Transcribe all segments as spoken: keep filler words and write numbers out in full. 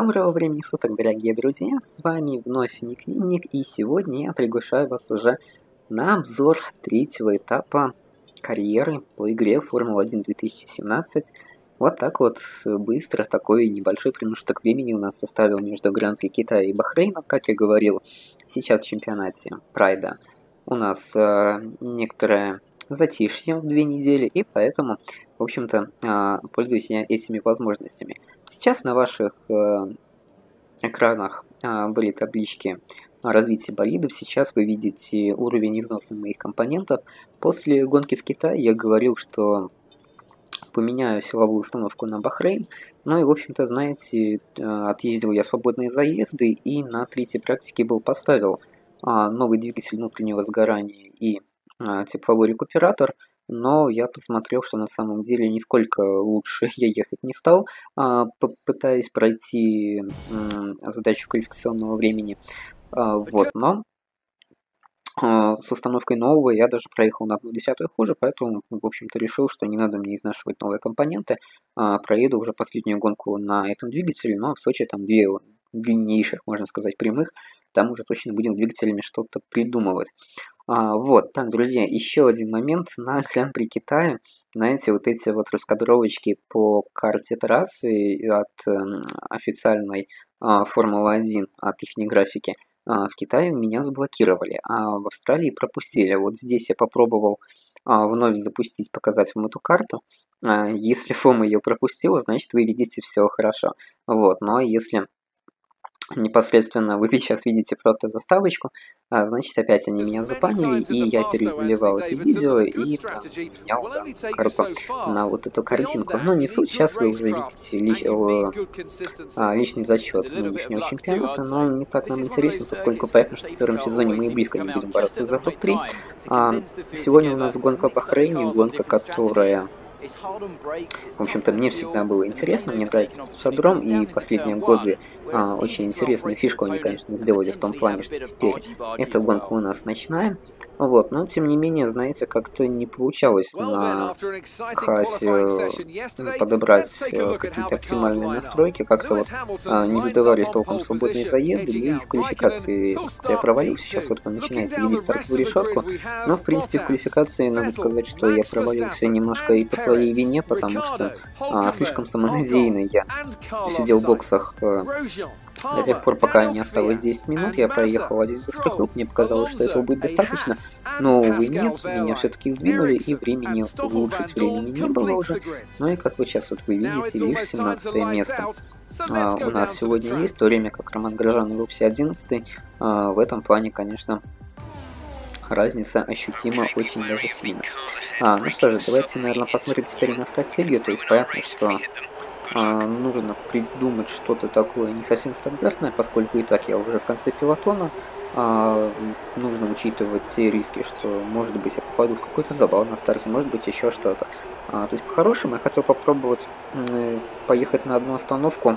Доброго времени суток, дорогие друзья, с вами вновь Ник Винник, и сегодня я приглашаю вас уже на обзор третьего этапа карьеры по игре Формула один две тысячи семнадцать. Вот так вот быстро такой небольшой промежуток времени у нас составил между Гран-при Китая и Бахрейна, как я говорил, сейчас в чемпионате Прайда у нас э, некоторое затишье в две недели, и поэтому, в общем-то, э, пользуюсь я этими возможностями. Сейчас на ваших э, экранах э, были таблички развития болидов. Сейчас вы видите уровень износа моих компонентов. После гонки в Китае я говорил, что поменяю силовую установку на Бахрейн. Ну и, в общем-то, знаете, э, отъездил я свободные заезды и на третьей практике был поставил э, новый двигатель внутреннего сгорания и э, тепловой рекуператор. Но я посмотрел, что на самом деле нисколько лучше я ехать не стал, пытаясь пройти задачу квалификационного времени. Вот, но с установкой нового я даже проехал на одну десятую хуже, поэтому, в общем-то, решил, что не надо мне изнашивать новые компоненты. Проеду уже последнюю гонку на этом двигателе, но в Сочи там две длиннейших, можно сказать, прямых. Там уже точно будем с двигателями что-то придумывать. А, вот, так, друзья, еще один момент на Гран-при Китая. Знаете, вот эти вот раскадровочки по карте трассы от э, официальной э, Формулы один, от их графики, э, в Китае меня заблокировали, а в Австралии пропустили. Вот здесь я попробовал э, вновь запустить, показать вам эту карту. Э, если ФОМ ее пропустил, значит вы видите все хорошо. Вот, но если непосредственно вы сейчас видите просто заставочку, а, значит опять они меня запанили, и я перезаливал это видео и а, менял да, карту на вот эту картинку. Но не суть, сейчас вы уже видите лич, о, а, личный зачет нынешнего чемпионата, но не так нам интересно, поскольку понятно, что в первом сезоне мы и близко не будем бороться за топ три. А, сегодня у нас гонка в Бахрейне, гонка, которая... В общем-то, мне всегда было интересно, мне нравится автодром, и последние годы а, очень интересную фишку они, конечно, сделали в том плане, что теперь эта гонка у нас ночная. Вот, но, тем не менее, знаете, как-то не получалось на Хасе подобрать какие-то оптимальные настройки, как-то вот а, не задавались толком свободные заезды, и в квалификации я провалился. Сейчас вот вы начинаете видеть стартовую решетку, но, в принципе, в квалификации надо сказать, что я провалился немножко и по своей вине, потому что а, слишком самонадеянно я сидел в боксах а, до тех пор, пока не осталось десять минут. Я проехал один быстрый круг, мне показалось, что этого будет достаточно, но, увы, нет, меня все-таки сдвинули, и времени улучшить времени не было уже. Ну и, как вы сейчас вот вы видите, лишь семнадцатое место а, у нас сегодня есть, в то время как Роман Грожан в Рупсе одиннадцатый. А, в этом плане, конечно, разница ощутима очень даже сильно. А, ну что же, давайте, наверное, посмотрим теперь на стратегию. То есть понятно, что а, нужно придумать что-то такое не совсем стандартное, поскольку и так я уже в конце пилотона. А, нужно учитывать те риски, что, может быть, я попаду в какой-то завал на старте, может быть, еще что-то. А, то есть, по-хорошему, я хотел попробовать э, поехать на одну остановку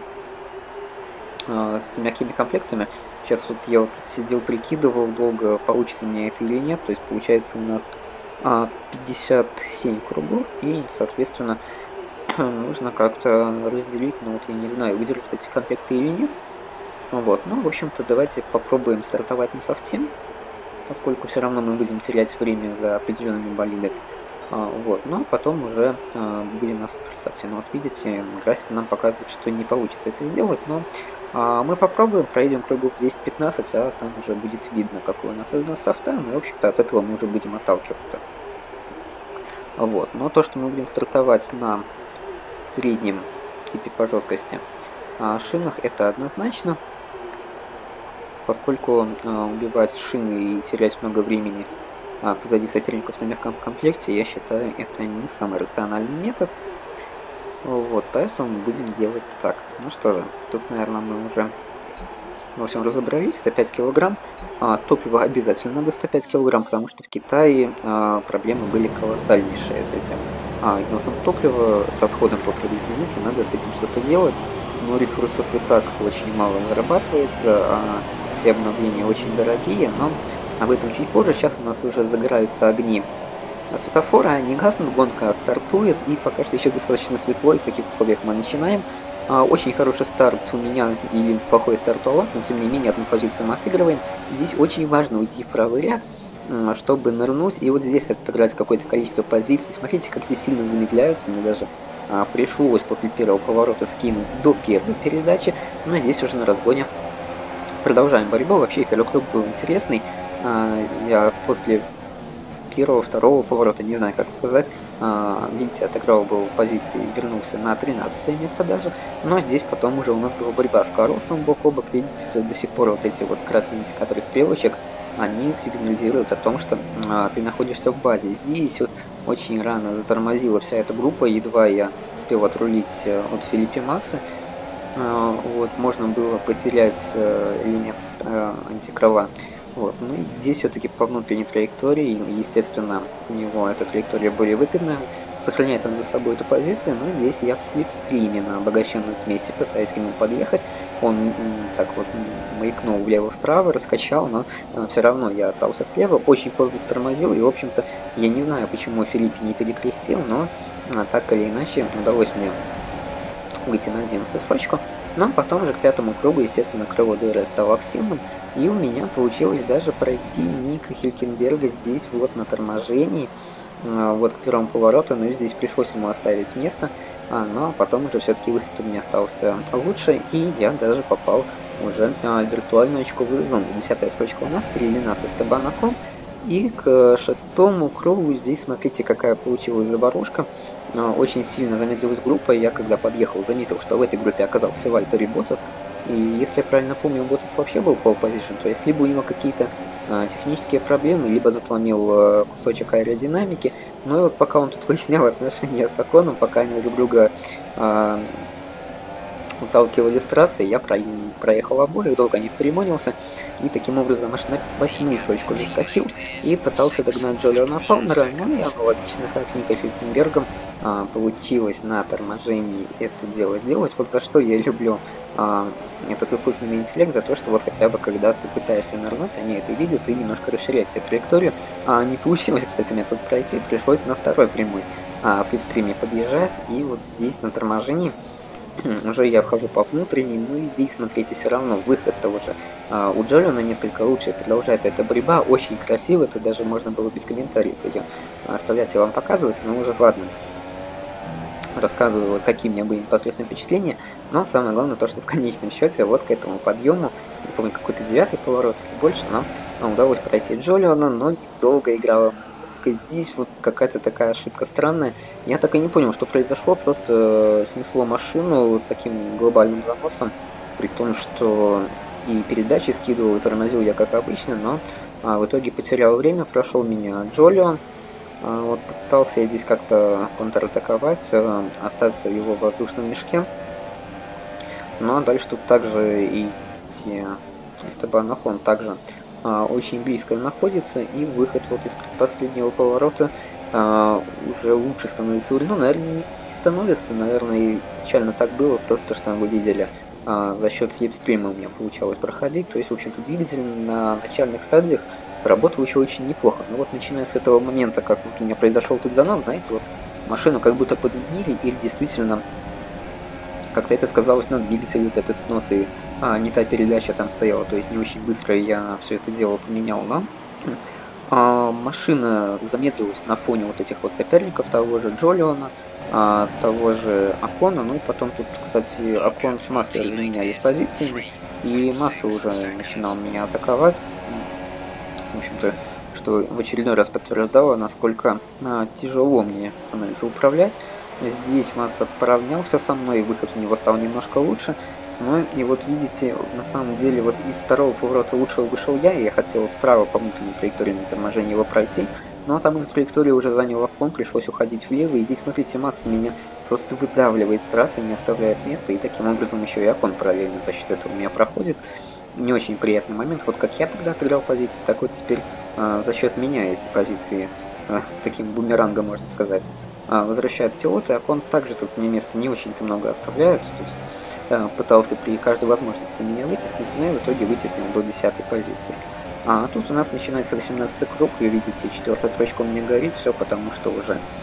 с мягкими комплектами. Сейчас вот я вот сидел, прикидывал долго, получится мне это или нет. То есть получается у нас пятьдесят семь кругов, и, соответственно, нужно как-то разделить, ну вот я не знаю, выдержать эти комплекты или нет. Вот, ну, в общем-то, давайте попробуем стартовать не совсем, поскольку все равно мы будем терять время за определенными болидами. Вот, но потом уже а, будем на суперсовсе. Ну вот видите, график нам показывает, что не получится это сделать, но а, мы попробуем, пройдем кругов десять-пятнадцать, а там уже будет видно, какой у нас износ софта, ну и, в общем-то, от этого мы уже будем отталкиваться. Вот, но то, что мы будем стартовать на среднем типе по жесткости а, шинах, это однозначно, поскольку а, убивать шины и терять много времени А позади соперников на мягком комплекте, я считаю, это не самый рациональный метод. Вот, поэтому будем делать так. Ну что же, тут, наверное, мы уже во всем разобрались. сто пять килограмм. А, топлива обязательно надо сто пять килограмм, потому что в Китае а, проблемы были колоссальнейшие с этим а, износом топлива, с расходом топлива, извините, надо с этим что-то делать. Но ресурсов и так очень мало зарабатывается, а все обновления очень дорогие, но об этом чуть позже. Сейчас у нас уже загораются огни светофора, не гаснут, гонка стартует, и пока что еще достаточно светло, и в таких условиях мы начинаем. А, очень хороший старт у меня или плохой старт у вас, но тем не менее одну позицию мы отыгрываем. Здесь очень важно уйти в правый ряд, чтобы нырнуть, и вот здесь отыграть какое-то количество позиций. Смотрите, как здесь сильно замедляются, мне даже а, пришлось после первого поворота скинуть до первой передачи, но здесь уже на разгоне продолжаем борьбу. Вообще первый круг был интересный, а, я после первого, второго поворота, не знаю как сказать, а, видите, отыграл был позиции, вернулся на тринадцатое место даже, но здесь потом уже у нас была борьба с Карлосом бок о бок, видите, до сих пор вот эти вот красные индикаторы стрелочек, они сигнализируют о том, что а, ты находишься в базе. Здесь вот очень рано затормозила вся эта группа, едва я успел отрулить от Фелипе Массы, а, вот, можно было потерять а, линию а, антикрыла. Вот. Ну и здесь все-таки по внутренней траектории, естественно, у него эта траектория более выгодная, сохраняет он за собой эту позицию, но здесь я в слипстриме на обогащенной смеси пытаюсь к нему подъехать, он так вот маякнул влево-вправо, раскачал, но все равно я остался слева, очень поздно стормозил, и в общем-то я не знаю, почему Филиппе не перекрестил, но так или иначе удалось мне выйти на одиннадцатую строчку. Но потом же к пятому кругу, естественно, крыло ДРС стало активным, и у меня получилось даже пройти Ника Хюлькенберга здесь вот на торможении, вот к первому повороту, но здесь пришлось ему оставить место, но потом уже все-таки выход у меня остался лучше, и я даже попал уже в виртуальную очковую зону. Десятая строчка у нас, впереди нас Эстебан Окон. И к шестому кругу здесь смотрите, какая получилась заварушка. Очень сильно замедлилась группа, и я когда подъехал, заметил, что в этой группе оказался Вальтери Ботас. И если я правильно помню, Ботас вообще был pole position, то есть либо у него какие-то а, технические проблемы, либо затломил а, кусочек аэродинамики. Но вот пока он тут выяснял отношения с Оконом, пока они друг друга а, уталкивали с трассы, я проехал обоих, долго не церемонился, и таким образом аж на восьмую строчку заскочил и пытался догнать Джолиана Палмера, но и аналогично как с Никой Хюлькенбергом а, получилось на торможении это дело сделать. Вот за что я люблю а, этот искусственный интеллект, за то, что вот хотя бы когда ты пытаешься нырнуть, они это видят и немножко расширяют себе траекторию. А не получилось, кстати, мне тут пройти, пришлось на второй прямой а, в слипстриме подъезжать, и вот здесь на торможении уже я вхожу по внутренней, ну и здесь, смотрите, все равно выход-то уже а, у Джолиана несколько лучше, продолжается эта борьба, очень красиво, это даже можно было без комментариев ее оставлять и вам показывать, но уже ладно, рассказываю, какие у меня были непосредственные впечатления, но самое главное то, что в конечном счете вот к этому подъему, не помню, какой-то девятый поворот или больше, но удалось пройти Джолиана, но недолго играла. Здесь вот какая-то такая ошибка странная. Я так и не понял, что произошло, просто снесло машину с таким глобальным заносом, при том, что и передачи скидывал, и тормозил я как обычно, но а, в итоге потерял время, прошел меня Джолиан. А, вот пытался я здесь как-то контратаковать, а, остаться в его воздушном мешке. Ну а дальше тут также и Эстебан Окон также а, очень близко находится, и выход вот из предпоследнего поворота а, уже лучше становится. Ну, наверное, не становится, наверное, изначально так было, просто что вы видели, а, за счет слипстрима у меня получалось проходить, то есть, в общем-то, двигатель на начальных стадиях работал еще очень неплохо. Но вот начиная с этого момента, как вот у меня произошел тут занос, знаете, вот машину как будто подменили, или действительно как-то это сказалось на двигателе, вот этот снос, и а, не та передача там стояла, то есть не очень быстро я все это дело поменял, но а, машина замедлилась на фоне вот этих вот соперников, того же Джолиана, а, того же Окона, ну и потом тут, кстати, Окон с Массой разменялись позициями, и Масса уже начинал меня атаковать, в общем-то, что в очередной раз подтверждало, насколько а, тяжело мне становится управлять. Здесь Масса поравнялся со мной, выход у него стал немножко лучше. Ну и вот видите, на самом деле вот из второго поворота лучшего вышел я, и я хотел справа по внутренней траектории на торможении его пройти. Но там эту траекторию уже занял Окон, пришлось уходить влево, и здесь, смотрите, Масса меня просто выдавливает с трассы, не оставляет места, и таким образом еще и Окон параллельно за счет этого у меня проходит. Не очень приятный момент, вот как я тогда отыграл позиции, так вот теперь э, за счет меня эти позиции э, таким бумерангом, можно сказать, э, возвращают пилоты. Окон также тут мне места не очень-то много оставляет, тут, э, пытался при каждой возможности меня вытеснить, но и в итоге вытеснил до десятой позиции. А тут у нас начинается восемнадцатый круг, и видите, четвертая строчка у меня горит, все потому что уже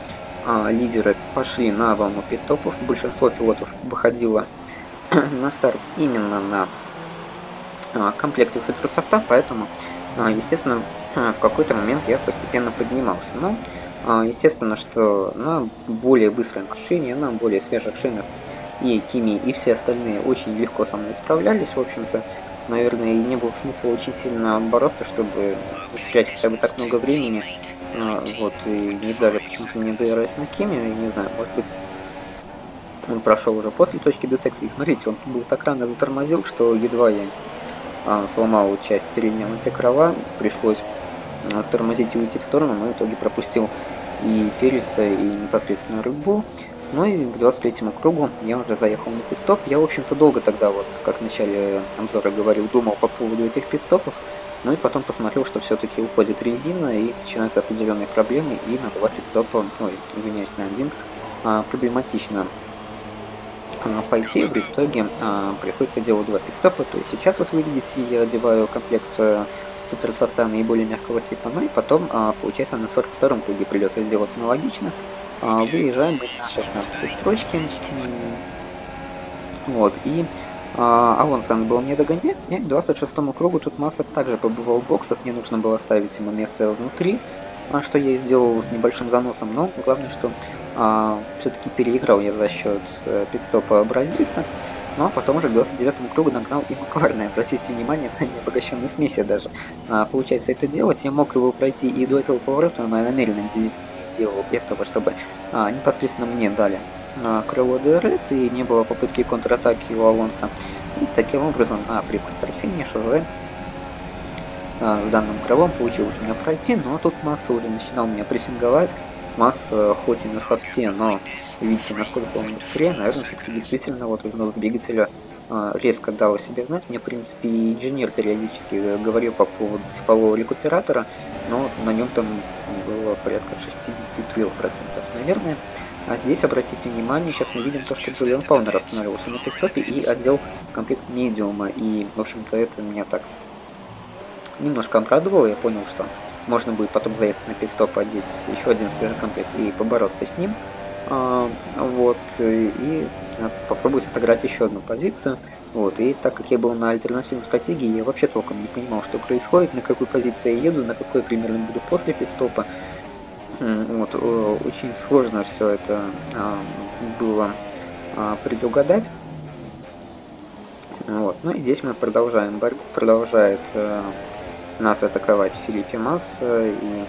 а, лидеры пошли на волну пит-стопов. Большинство пилотов выходило на старт именно на а, комплекте суперсофта, поэтому, а, естественно, в какой-то момент я постепенно поднимался. Но, а, естественно, что на более быстрой машине, на более свежих шинах и Кими, и все остальные очень легко со мной справлялись. В общем-то, наверное, и не было смысла очень сильно бороться, чтобы терять хотя бы так много времени. А, вот, и не дали почему-то мне ДРС на Кими, не знаю, может быть, он прошел уже после точки детекции. И смотрите, он был так рано затормозил, что едва я а, сломал часть переднего антикрыла, пришлось а, стормозить и уйти в сторону, но в итоге пропустил и Переса, и непосредственно Red Bull. Ну и к двадцать третьему кругу я уже заехал на пит-стоп. Я, в общем-то, долго тогда, вот, как в начале обзора говорил, думал по поводу этих пит-стопов. Ну и потом посмотрел, что все-таки уходит резина и начинаются определенные проблемы. И на два пит-стопа, ой, извиняюсь, на один, а, проблематично а, пойти. В итоге а, приходится делать два пит-стопа. То есть сейчас, вот вы видите, я одеваю комплект а, суперсофта наиболее мягкого типа. Ну и потом, а, получается, на сорок втором круге придется сделать аналогично. А, выезжаем мы на шестнадцатой строчке. Вот, и а, Алонсо надо было мне догонять, и к двадцать шестому кругу тут Масса также побывал в боксах, мне нужно было ставить ему место внутри, а, что я и сделал с небольшим заносом, но главное, что а, все-таки переиграл я за счет э, пит-стопа бразильца, ну а потом уже к двадцать девятому кругу нагнал и Макварна. Обратите внимание на необогащенную смеси даже. А, получается это делать, я мог его пройти и до этого поворота, но я намеренно не делал этого, чтобы а, непосредственно мне дали а, крыло ДРС и не было попытки контратаки у Алонсо. И таким образом на прямой старт-финиш уже а, с данным крылом получилось у меня пройти, но тут Масса уже начинал меня прессинговать. Масса хоть и на софте, но видите, насколько он быстрее, наверное, все-таки действительно вот износ двигателя а, резко дал о себе знать. Мне, в принципе, инженер периодически говорил по поводу теплового рекуператора, но на нем там было порядка шестьдесят три процента, наверное. А здесь, обратите внимание, сейчас мы видим то, что Джулиан Палмер остановился на пит-стопе и одел комплект медиума. И, в общем-то, это меня так немножко обрадовало. Я понял, что можно будет потом заехать на пит-стоп, одеть еще один свежий комплект и побороться с ним. А, вот, и попробовать отыграть еще одну позицию. Вот, и так как я был на альтернативной стратегии, я вообще толком не понимал, что происходит, на какой позиции я еду, на какой примерно буду после пит-стопа. Вот, очень сложно все это а, было а, предугадать. Вот, ну и здесь мы продолжаем борьбу, продолжает а, нас атаковать Фелипе Масса, и,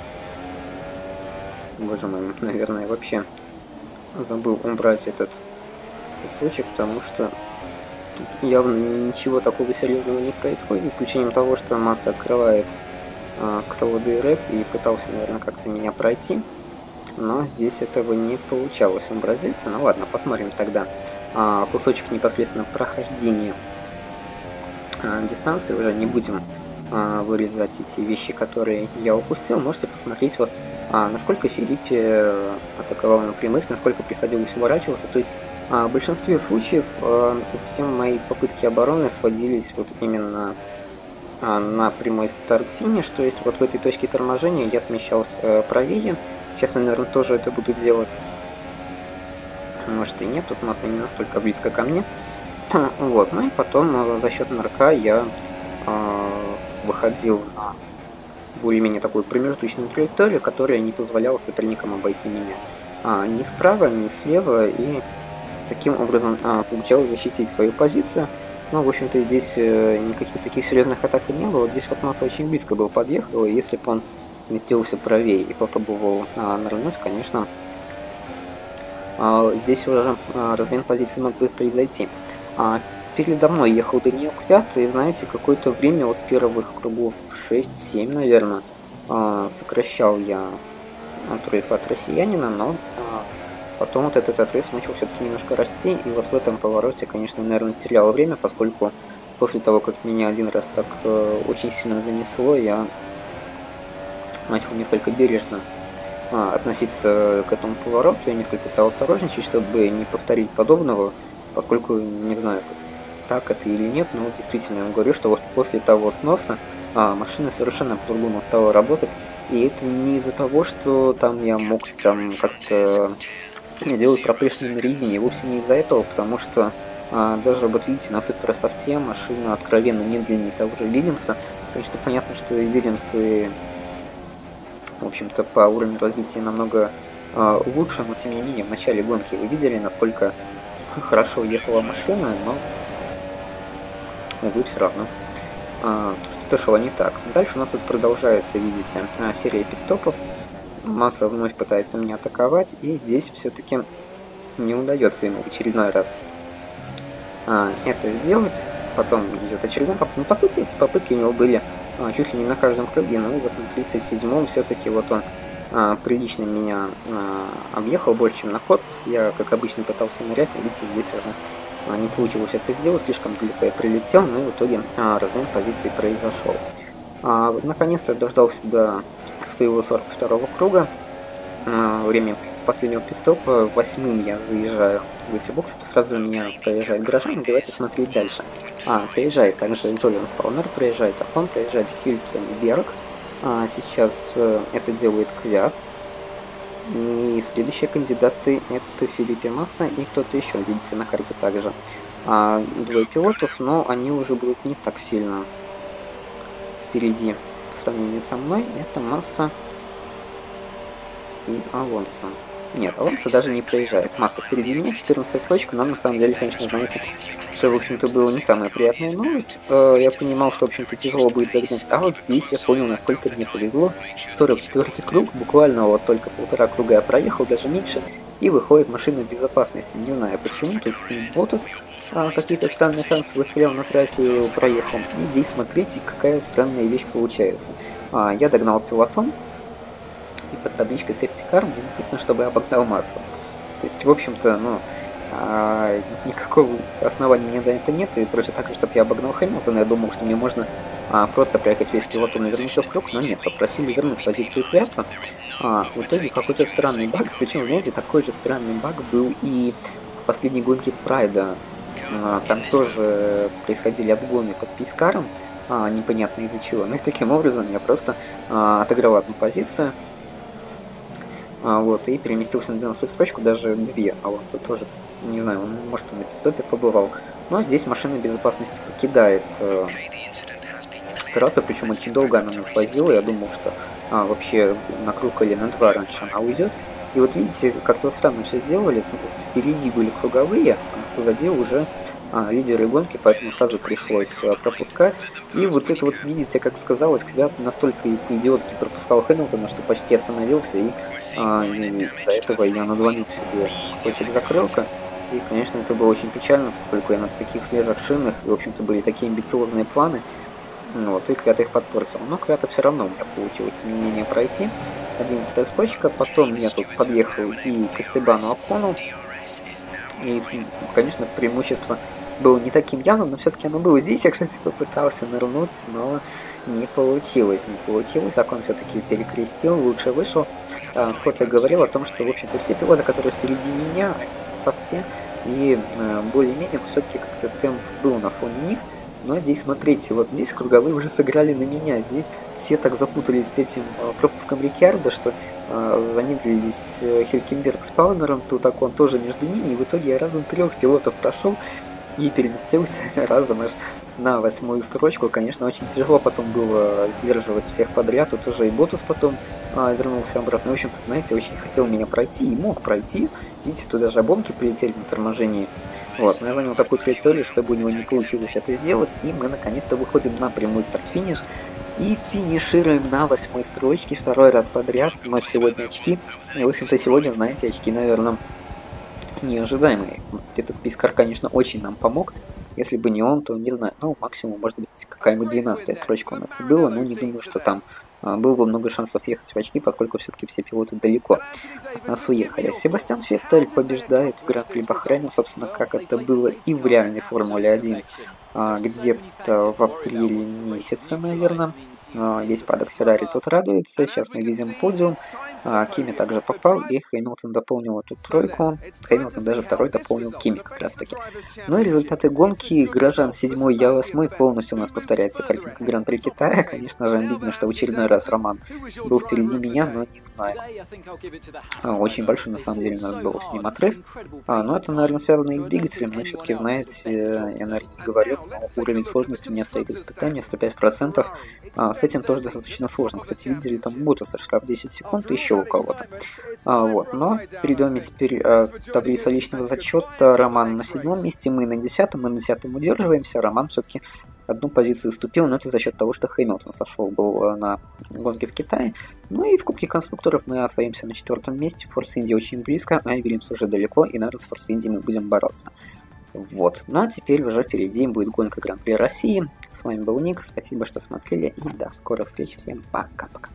боже мой, наверное, вообще забыл убрать этот кусочек, потому что явно ничего такого серьезного не происходит, за исключением того, что Масса открывает а, крыло ДРС и пытался, наверное, как-то меня пройти, но здесь этого не получалось у бразильца. Ну ладно, посмотрим тогда а, кусочек непосредственно прохождения а, дистанции, уже не будем а, вырезать эти вещи, которые я упустил. Можете посмотреть, вот а, насколько Филиппе атаковал на прямых, насколько приходилось уворачиваться, то есть А в большинстве случаев э, все мои попытки обороны сводились вот именно э, на прямой старт-финиш, то есть вот в этой точке торможения я смещался э, правее. Сейчас я, наверное, тоже это буду делать. Может и нет, тут Масса не настолько близко ко мне. Вот, ну и потом э, за счет нырка я э, выходил на более-менее такую промежуточную траекторию, которая не позволяла соперникам обойти меня а, ни справа, ни слева, и таким образом а, получалось защитить свою позицию. Но, в общем-то, здесь э, никаких таких серьезных атак и не было. Здесь вот Масса очень близко был подъехал, и если бы он сместился правее и попробовал а, нырнуть, конечно, а, здесь уже а, размен позиций мог бы произойти. А, передо мной ехал Даниил Квят, и, знаете, какое-то время, вот первых кругов шесть-семь, наверное, а, сокращал я отрыв от россиянина, но а, потом вот этот отрыв начал все-таки немножко расти, и вот в этом повороте, конечно, наверное, терял время, поскольку после того, как меня один раз так э, очень сильно занесло, я начал несколько бережно а, относиться к этому повороту, я несколько стал осторожничать, чтобы не повторить подобного, поскольку, не знаю, так это или нет, но действительно я вам говорю, что вот после того сноса а, машина совершенно по-другому стала работать. И это не из-за того, что там я мог там как-то делать проплешины на резине, вовсе не из-за этого, потому что а, даже вот видите, на суперсофте машина откровенно медленнее того же Вильямса. Конечно, понятно, что и Вильямсы, в общем-то, по уровню развития намного а, лучше, но тем не менее в начале гонки вы видели, насколько хорошо ехала машина, но, увы, все равно а, что-то шло не так. Дальше у нас тут продолжается, видите, серия пит-стопов. Масса вновь пытается меня атаковать, и здесь все-таки не удается ему в очередной раз а, это сделать. Потом идет очередная попытка. Ну, по сути, эти попытки у него были а, чуть ли не на каждом круге, но вот на тридцать седьмом все-таки вот он а, прилично меня а, объехал, больше, чем на корпус. Я, как обычно, пытался нырять, но видите, здесь уже а, не получилось это сделать, слишком далеко я прилетел, но и в итоге а, размен позиции произошел. А, наконец-то дождался до своего сорок второго круга. А, время последнего пит-стопа. Восьмым я заезжаю в эти боксы. Сразу меня проезжает горожан. Давайте смотреть дальше. А, проезжает также Джолиан Палмер, проезжает Окон, проезжает Хюлькенберг. А, сейчас э, это делает Квят. И следующие кандидаты это Филиппе Масса и кто-то еще, видите, на карте также. А, двое пилотов, но они уже будут не так сильно впереди по сравнению со мной. Это Масса и Алонсо. Нет, Алонсо даже не проезжает. Масса впереди меня, четырнадцатая строчка, но на самом деле, конечно, знаете, это, в общем-то, была не самая приятная новость. Я понимал, что, в общем-то, тяжело будет догнать, а вот здесь я понял, насколько мне повезло. сорок четвёртый круг, буквально вот только полтора круга я проехал, даже меньше, и выходит машина безопасности. Не знаю почему, тут Ботас а, какие-то странные танцы прямо на трассе проехал. И здесь, смотрите, какая странная вещь получается. А, я догнал пилотон, и под табличкой Safety Car мне написано, чтобы я обогнал Массу. То есть, в общем-то, ну, а, никакого основания мне на это нет, и просят также, чтобы я обогнал Хэмилтона. Я думал, что мне можно а, просто проехать весь пилотон и вернуться в круг, но нет, попросили вернуть позицию Квята. А, в итоге какой-то странный баг, причем, знаете, такой же странный баг был и в последней гонке Прайда. А, там тоже происходили обгоны под пейскаром, а, непонятно из-за чего. Ну и таким образом я просто а, отыграл одну позицию. А, вот, и переместился на двенадцатую строчку, даже две. Алонсо тоже, не знаю, он, может, он на пит-стопе побывал. Но здесь машина безопасности покидает э, трассу, причем очень долго она нас возила. Я думал, что а, вообще на круг или на два раньше она уйдет. И вот видите, как-то странно все сделали. Впереди были круговые, а позади уже а, лидеры гонки, поэтому сразу пришлось а, пропускать. И вот это вот, видите, как сказалось, Квят настолько идиотски пропускал Хэмилтона, что почти остановился, и а, из-за этого я надломил себе кусочек закрылка. И, конечно, это было очень печально, поскольку я на таких свежих шинах, и, в общем-то, были такие амбициозные планы. Вот, и Квят их подпортил. Но Квята все равно у меня получилось, тем не менее, пройти. одиннадцатая строчка, потом я тут подъехал и к Эстебану Окону. И, конечно, преимущество было не таким явным, но все-таки оно было. Здесь я, кстати, попытался нырнуть, но не получилось, не получилось. Окон все-таки перекрестил, лучше вышел. А, так вот, я говорил о том, что, в общем-то, все пилоты, которые впереди меня, они на софте, и э, более-менее, но все-таки как-то темп был на фоне них. Но здесь, смотрите, вот здесь круговые уже сыграли на меня. Здесь все так запутались с этим э, пропуском Рикьярдо, что э, замедлились э, Хюлькенберг с Палмером, тут Окон тоже между ними, и в итоге я разом трех пилотов прошел и переместился разом аж на восьмую строчку. Конечно, очень тяжело потом было сдерживать всех подряд. Тут уже и Ботас потом а, вернулся обратно. В общем-то, знаете, очень хотел меня пройти и мог пройти. Видите, туда же обломки прилетели на торможении. Вот, но я занял такую траекторию, чтобы у него не получилось это сделать. И мы наконец-то выходим на прямой старт-финиш. И финишируем на восьмой строчке второй раз подряд. Мы сегодня очки. И, в общем-то, сегодня, знаете, очки, наверное, неожидаемый. Этот пейскар, конечно, очень нам помог. Если бы не он, то не знаю, ну, максимум, может быть, какая-нибудь двенадцатая строчка у нас и была, но не думаю, что там а, было бы много шансов ехать в очки, поскольку все-таки все пилоты далеко от нас уехали. Себастьян Феттель побеждает в Гран-при Бахрейна, собственно, как это было и в реальной Формуле один, а, где-то в апреле месяце, наверное. весь падок Феррари тут радуется. Сейчас мы видим подиум. Кими также попал, и Хэмилтон дополнил эту тройку. Хэмилтон даже второй дополнил Кими как раз таки. Ну и результаты гонки. Граждан седьмой, я восьмой. Полностью у нас повторяется картинка Гран-при Китая. Конечно же, обидно, что в очередной раз Роман был впереди меня, но не знаю. Очень большой на самом деле у нас был с ним отрыв. А, но это, наверное, связано и с двигателем. Но все-таки, знаете, я, наверное, не говорю, но уровень сложности у меня стоит испытание сто пять процентов. А, с этим тоже достаточно сложно. Кстати, видели там Ботаса штраф десять секунд, еще у кого-то. А, вот. Но перед вами теперь а, таблица личного зачета. Роман на седьмом месте, мы на десятом, мы на десятом удерживаемся. Роман все-таки одну позицию уступил, но это за счет того, что Хэмилтон сошел был на гонке в Китае. Ну и в Кубке конструкторов мы остаемся на четвертом месте. Форс Инди очень близко, а Вильямс уже далеко, и, наверное, с Форс Инди мы будем бороться. Вот. Ну а теперь уже впереди будет гонка Гран-при России. С вами был Ник, спасибо, что смотрели, и до скорых встреч. Всем пока-пока.